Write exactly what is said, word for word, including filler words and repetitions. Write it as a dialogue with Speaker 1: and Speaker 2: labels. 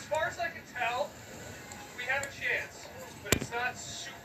Speaker 1: far as I can tell, we have a chance, but it's not super